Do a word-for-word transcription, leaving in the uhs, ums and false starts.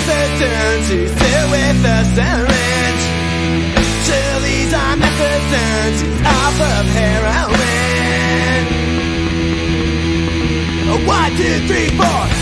methadone to fill with a syringe. Shirley's on methadone, she's off of heroin. One, two, three, four.